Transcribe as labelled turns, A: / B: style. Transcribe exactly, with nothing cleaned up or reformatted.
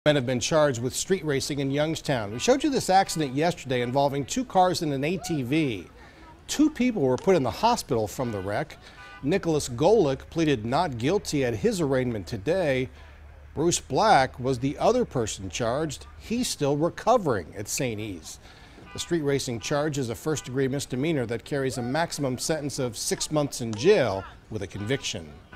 A: Men have been charged with street racing in Youngstown. We showed you this accident yesterday involving two cars and an A T V. Two people were put in the hospital from the wreck. Nicholas Golick pleaded not guilty at his arraignment today. Bruce Black was the other person charged. He's still recovering at Saint E's. The street racing charge is a first-degree misdemeanor that carries a maximum sentence of six months in jail with a conviction.